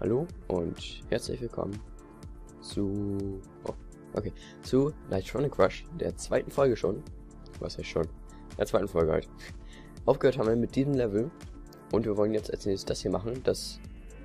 Hallo und herzlich willkommen zu Nitronic Rush, der zweiten Folge schon. Was heißt schon? Der zweiten Folge halt. Aufgehört haben wir mit diesem Level und wir wollen jetzt als nächstes das hier machen, das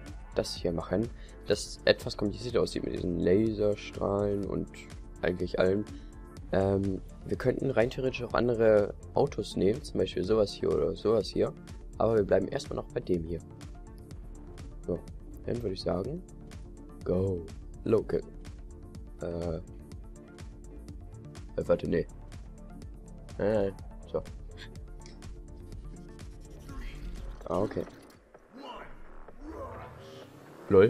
etwas kompliziert aussieht mit diesen Laserstrahlen und eigentlich allem. Wir könnten rein theoretisch auch andere Autos nehmen, zum Beispiel sowas hier oder sowas hier, aber wir bleiben erstmal noch bei dem hier. So, dann würde ich sagen, go local. Warte, nee. So. Ah, okay. Lol.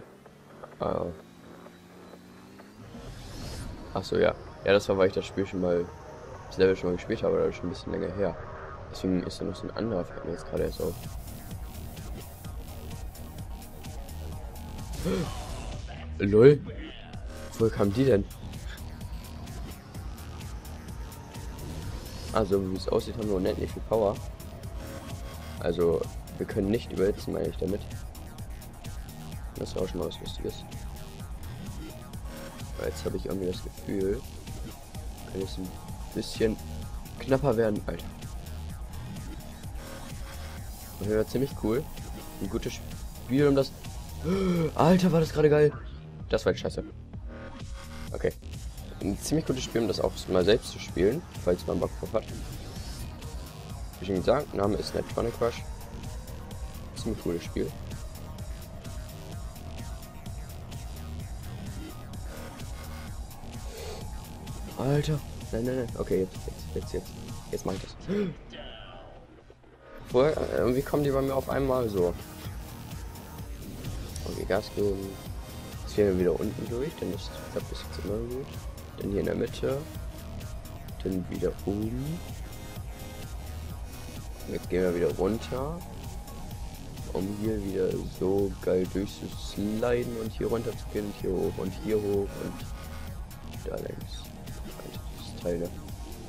Achso, ja. Ja, das war, weil ich das Spiel das Level schon mal gespielt habe, aber das ist schon ein bisschen länger her. Deswegen ist da noch so ein anderer, fällt mir jetzt gerade erst auf. Lol. Woher kamen die denn? Also, wie es aussieht, haben wir unendlich viel Power. Also, wir können nicht überhitzen, meine ich damit. Das ist auch schon mal was Lustiges. Aber jetzt habe ich irgendwie das Gefühl, kann es ein bisschen knapper werden, Alter. Das wäre ziemlich cool. Ein gutes Spiel, um das... Alter, war das gerade geil. Das war jetzt scheiße. Okay. Ein ziemlich gutes Spiel, um das auch mal selbst zu spielen, falls man Bock drauf hat. Wie schon gesagt, Name ist Nitronic Rush. Ziemlich cooles Spiel. Alter. Nein. Okay, jetzt mach ich das. Vorher, irgendwie kommen die bei mir auf einmal so. Okay, Gas geben. Jetzt gehen wir wieder unten durch, dann ist das bis jetzt immer gut. Dann hier in der Mitte. Dann wieder oben. Jetzt gehen wir wieder runter. Um hier wieder so geil durchzusliden und hier runter zu gehen und hier hoch und da längs. Alter, das Teil da.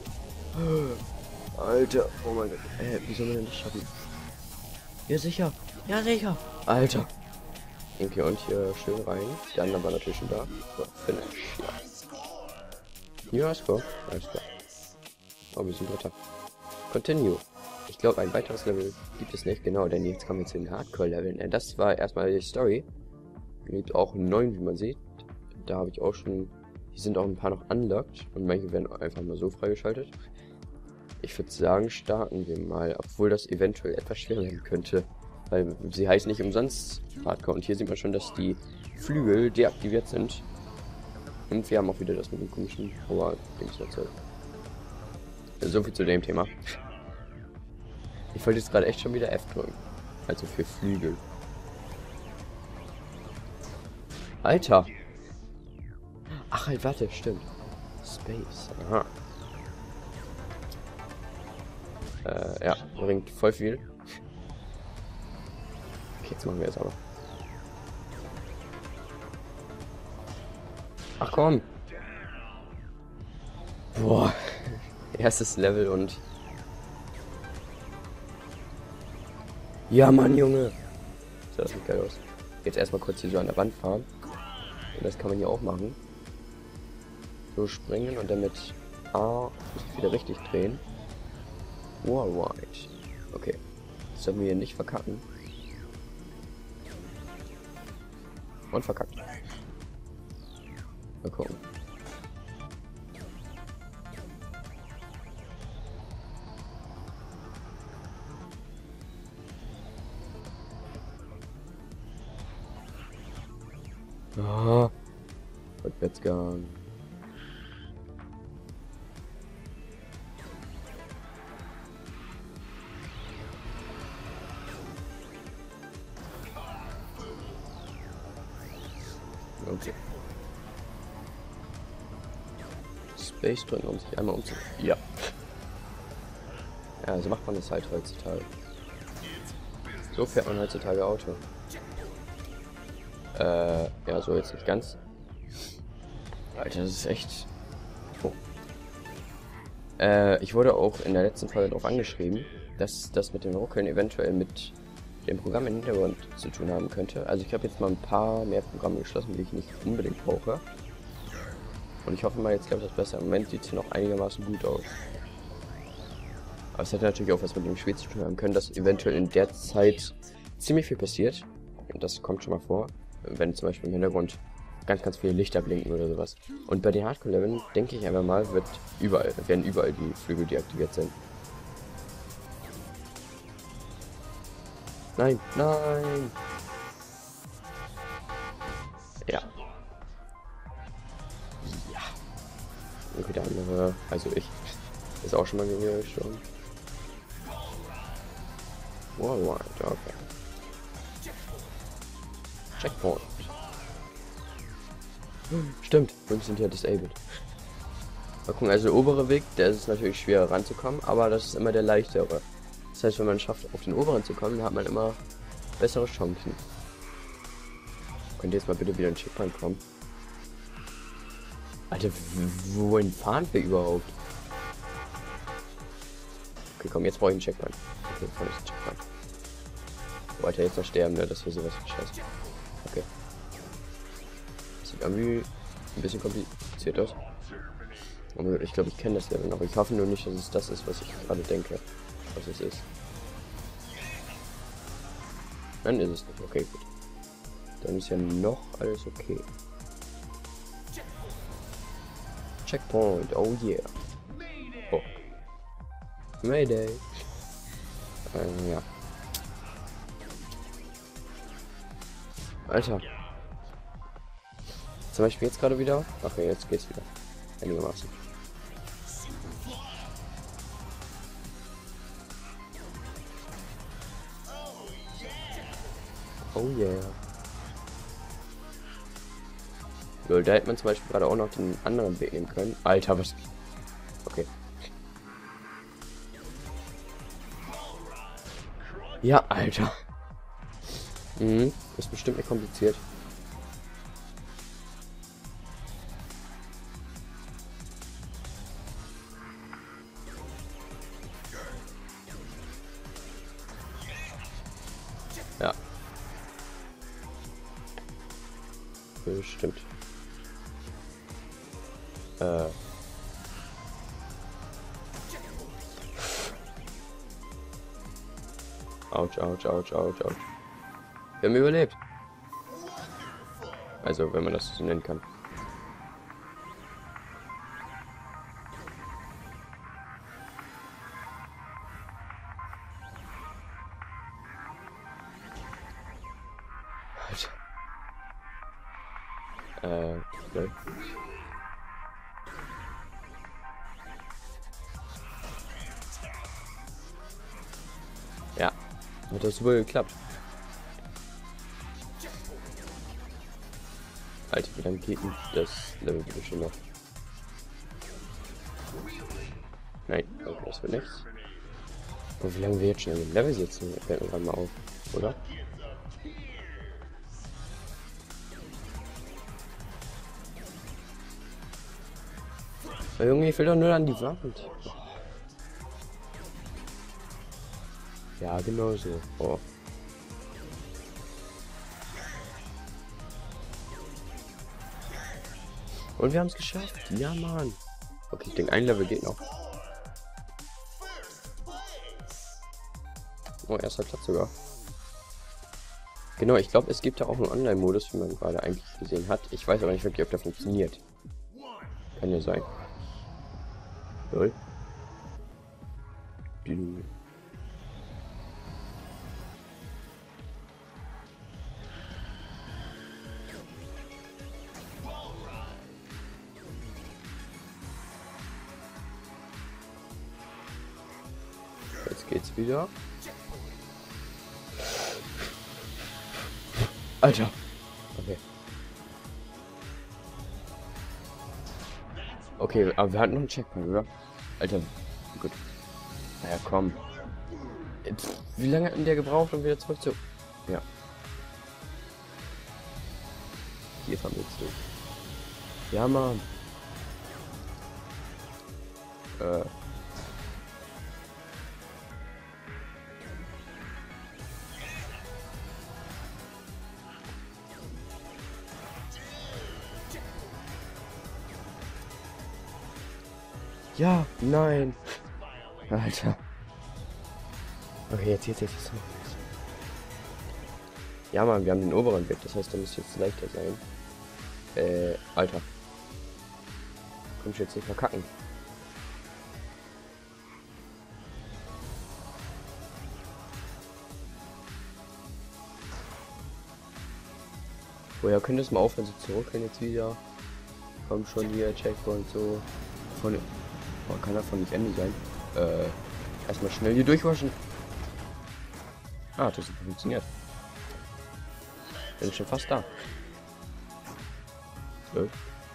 Alter, oh mein Gott. Wie soll man denn das schaffen? Ja sicher. Ja sicher. Alter. Okay, und hier schön rein. Der andere war natürlich schon da. So, Finish. Ja, ist klar. Alles klar. Oh, wir sind Dritter. Continue. Ich glaube, ein weiteres Level gibt es nicht. Genau, denn jetzt kommen wir zu den Hardcore-Leveln. Das war erstmal die Story. Gibt auch 9, wie man sieht. Da habe ich auch schon... Hier sind auch ein paar noch unlocked. Und manche werden einfach mal so freigeschaltet. Ich würde sagen, starten wir mal. Obwohl das eventuell etwas schwer werden könnte. Weil sie heißt nicht umsonst Hardcore. Und hier sieht man schon, dass die Flügel deaktiviert sind. Und wir haben auch wieder das mit dem komischen Power-Dings erzeugt. So viel zu dem Thema. Ich wollte jetzt gerade echt schon wieder F drücken. Also für Flügel. Alter! Ach halt, warte, stimmt. Space. Aha. Ja, bringt voll viel. Okay, jetzt machen wir es aber. Ach komm! Boah. Erstes Level und... Ja, Mann, Junge! So, das sieht geil aus. Jetzt erstmal kurz hier so an der Wand fahren. Und das kann man hier auch machen. So springen und dann mit A wieder richtig drehen. Alright. Okay. Das sollten wir hier nicht verkacken. Und verkackt. Mal gucken. Ah, Rückwärtsgang. Okay. Space drücken, um sich einmal umzu... Ja. Ja, so macht man das halt heutzutage. So fährt man heutzutage Auto. Ja, so jetzt nicht ganz. Alter, das ist echt... Oh. Ich wurde auch in der letzten Folge darauf angeschrieben, dass das mit den Ruckeln eventuell mit dem Programm im Hintergrund zu tun haben könnte. Also ich habe jetzt mal ein paar mehr Programme geschlossen, die ich nicht unbedingt brauche. Und ich hoffe mal, jetzt klappt das besser. Im Moment sieht es noch einigermaßen gut aus. Aber es hätte natürlich auch was mit dem Spiel zu tun haben können, dass eventuell in der Zeit ziemlich viel passiert. Und das kommt schon mal vor, wenn zum Beispiel im Hintergrund ganz viele Lichter blinken oder sowas. Und bei den Hardcore-Leveln, denke ich einfach mal, werden überall die Flügel deaktiviert sind. Nein, nein! Ja. Ja. Und der andere, also ich, ist auch schon mal gestorben. Alright, okay. Checkpoint. Stimmt, wir sind ja disabled. Mal gucken, also der obere Weg, der ist natürlich schwer ranzukommen, aber das ist immer der leichtere. Das heißt, wenn man es schafft, auf den oberen zu kommen, dann hat man immer bessere Chancen. Könnt ihr jetzt mal bitte wieder in den Checkpoint kommen? Alter, wohin fahren wir überhaupt? Okay, komm, jetzt brauche ich einen Checkpoint. Okay, vorne ist ein Checkpoint. Oh, Alter, jetzt noch sterben, ne? Das wäre sowas von scheiße. Okay. Das sieht irgendwie ein bisschen kompliziert aus. Aber ich glaube, ich kenne das Level noch. Ich hoffe nur nicht, dass es das ist, was ich gerade denke, was es ist. Dann ist es nicht. Okay, gut. Dann ist ja noch alles okay. Checkpoint, oh yeah. Oh. Mayday. Ja. Alter. Zum Beispiel jetzt gerade wieder. Okay, jetzt geht's wieder. Einigermaßen. Oh yeah. Lol, da hätte man zum Beispiel gerade auch noch den anderen Weg nehmen können. Alter, was... Okay. Ja, Alter. Mhm, ist bestimmt nicht kompliziert. Ja. Bestimmt. Autsch, autsch, autsch, autsch, autsch. Wir haben überlebt. Also, wenn man das so nennen kann. Ne? Ja, hat das super geklappt. Alter, wie lange geht denn das Level bitte schon noch? Nein, okay, das wird nichts. Und wie lange wir jetzt schon im Level sitzen, fällt mir gerade mal auf, oder? Junge, ich will doch nur an die Wand. Ja, genau so. Oh. Und wir haben es geschafft. Ja, Mann. Okay, ich denke, ein Level geht noch. Oh, erster Platz sogar. Genau, ich glaube, es gibt da auch einen Online-Modus, wie man gerade eigentlich gesehen hat. Ich weiß aber nicht wirklich, ob der funktioniert. Kann ja sein. Lol. Jetzt geht's wieder. Alter. Okay. Okay, aber wir hatten noch einen Checkpoint, oder? Alter. Gut. Naja, komm. Wie lange hat denn der gebraucht, um wieder zurück zu... Ja. Hier fahren wir jetzt durch. Ja, Mann. Ja, nein. Alter. Okay, jetzt. Ja, Mann, wir haben den oberen Weg. Das heißt, da müsste jetzt leichter sein. Alter. Komm ich jetzt nicht verkacken. Woher könnte es mal aufhören, so zurückgehen jetzt wieder? Komm schon hier, Checkpoint so. Kann davon nicht Ende sein. Erstmal schnell hier durchwaschen. Ah, das hat funktioniert. Bin schon fast da. 12.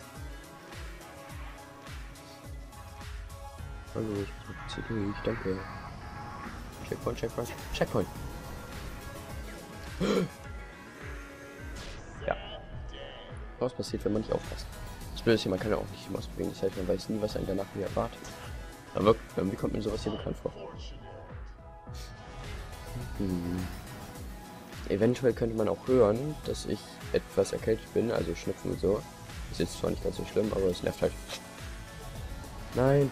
Hallo, ich muss durch, danke. Checkpoint. Ja. Was passiert, wenn man nicht aufpasst? Das Blöde ist hier, man kann ja auch nicht ausprobieren. Das heißt, man weiß nie, was einen danach wieder erwartet. Aber wie kommt mir sowas hier bekannt vor? Eventuell könnte man auch hören, dass ich etwas erkältet bin, also Schnupfen und so. Ist jetzt zwar nicht ganz so schlimm, aber es nervt halt. Nein.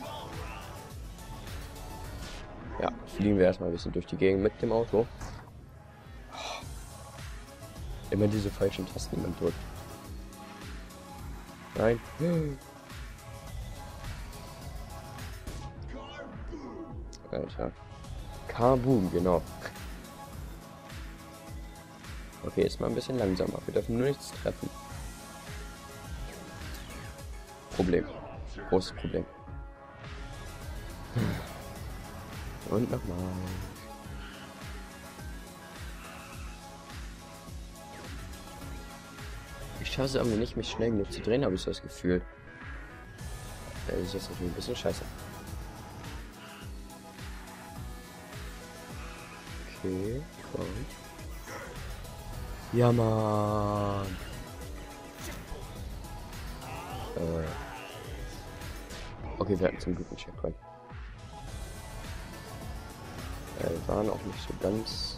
Ja, fliegen wir erstmal ein bisschen durch die Gegend mit dem Auto. Immer diese falschen Tasten, die man drückt. Nein. Alter. Kaboom, genau. Okay, ist mal ein bisschen langsamer. Wir dürfen nur nichts treffen. Problem. Großes Problem. Und nochmal. Ich schaffe es aber nicht, mich schnell genug zu drehen, habe ich so das Gefühl. Das ist jetzt natürlich ein bisschen scheiße. Okay, komm. Ja, Mann. Okay, wir hatten zum Glück einen Checkpoint. Waren auch nicht so ganz...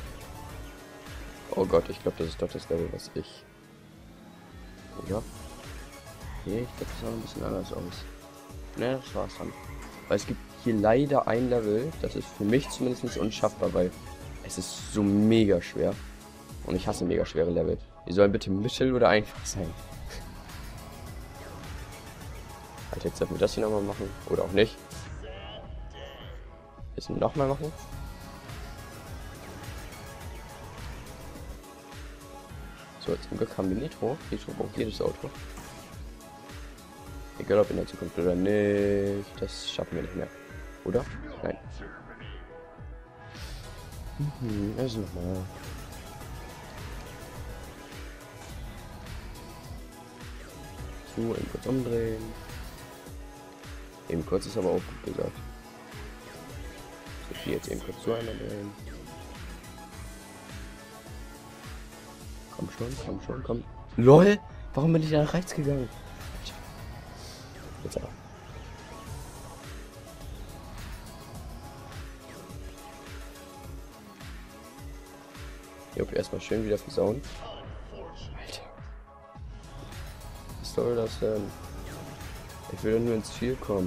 Oh Gott, ich glaube, das ist doch das Level, was ich... Oder? Nee, ich glaube, das sah ein bisschen anders aus. Ne, das war's dann. Weil es gibt hier leider ein Level, das ist für mich zumindest unschaffbar, weil es ist so mega schwer. Und ich hasse mega schwere Level. Die sollen bitte mittel oder einfach sein. Halt, jetzt dürfen wir das hier nochmal machen. Oder auch nicht. Jetzt nochmal machen. So, zum Glück haben wir Nitro. Nitro braucht jedes Auto. Egal ob in der Zukunft oder nicht. Das schaffen wir nicht mehr. Oder? Nein. Also nochmal. So, eben kurz umdrehen. Eben kurz ist aber auch gut gesagt. So, hier jetzt eben kurz so einmal drehen. Komm schon. LOL! Warum bin ich da nach rechts gegangen? Jetzt aber. Jupp, erstmal schön wieder versauen. Alter. Was soll das denn? Ich will doch nur ins Ziel kommen.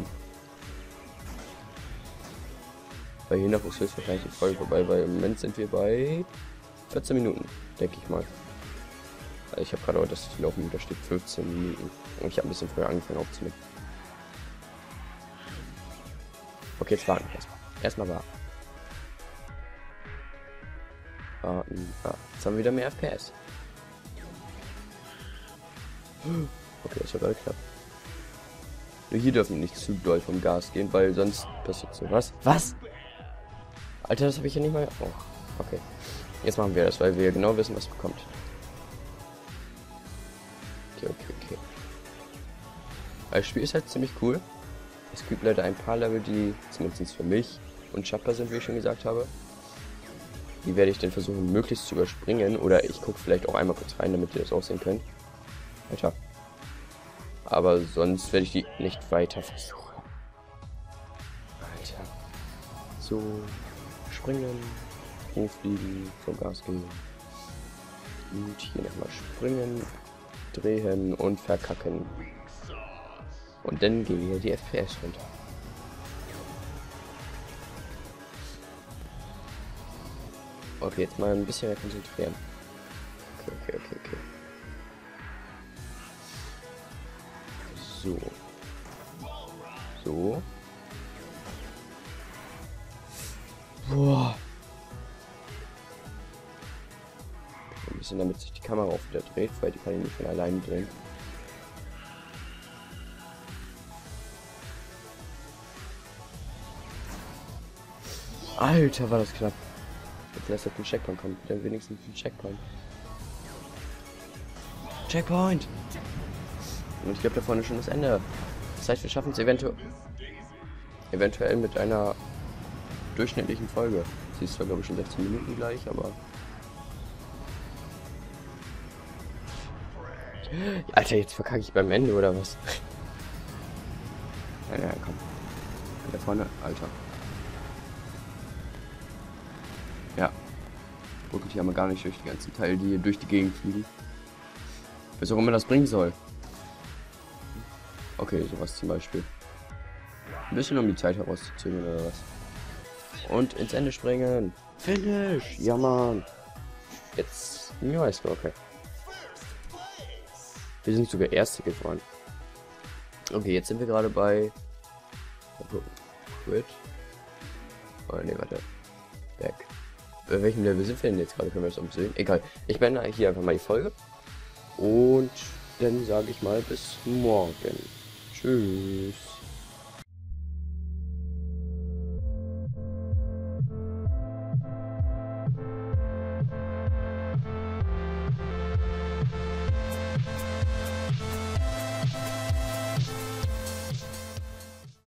Weil hier noch ist höchstwahrscheinlich die Folge vorbei, weil im Moment sind wir bei 14 Minuten, denke ich mal. Also ich habe gerade auch das Laufen, da steht 15 Minuten. Und ich habe ein bisschen früher angefangen aufzunehmen. Okay, jetzt warten wir erstmal. Erstmal warten. Jetzt haben wir wieder mehr FPS. Okay, das war gerade knapp. Nur hier dürfen wir nicht zu doll vom Gas gehen, weil sonst passiert so was. Was? Alter, das habe ich ja nicht mal... Oh, okay. Jetzt machen wir das, weil wir genau wissen, was kommt. Okay. Das Spiel ist halt ziemlich cool. Es gibt leider ein paar Level, die zumindest für mich unschaffbar sind, wie ich schon gesagt habe. Die werde ich dann versuchen, möglichst zu überspringen. Oder ich gucke vielleicht auch einmal kurz rein, damit ihr das auch sehen könnt. Alter. Aber sonst werde ich die nicht weiter versuchen. Alter. So. Springen. Hochfliegen. Vom Gas gehen. Und hier nochmal springen. Drehen und verkacken. Und dann gehen hier die FPS runter. Okay, jetzt mal ein bisschen mehr konzentrieren. Okay. So. Boah. Ein bisschen, damit sich die Kamera auch wieder dreht, weil die kann ich nicht von alleine drehen. Alter, war das knapp. Jetzt lässt er den Checkpoint kommen. Dann wenigstens ein Checkpoint. Checkpoint! Und ich glaube, da vorne schon das Ende. Das heißt, wir schaffen es eventuell mit einer durchschnittlichen Folge. Sie ist zwar, glaube ich, schon 16 Minuten gleich, aber... Alter, jetzt verkacke ich beim Ende, oder was? Ja, komm. Da vorne, Alter. Ja. Ruckelt hier aber gar nicht durch die ganzen Teile, die hier durch die Gegend fliegen. Was auch immer das bringen soll. Okay, sowas zum Beispiel. Ein bisschen um die Zeit herauszuzögern oder was. Und ins Ende springen. Finish! Ja, Mann. Jetzt New High Score, okay. Wir sind sogar Erste geworden. Okay, jetzt sind wir gerade bei... Quit. Oh, ne, warte. Back. Bei welchem Level sind wir denn jetzt gerade? Können wir das auch sehen? Egal. Ich beende hier einfach mal die Folge. Und dann sage ich mal bis morgen. Tschüss.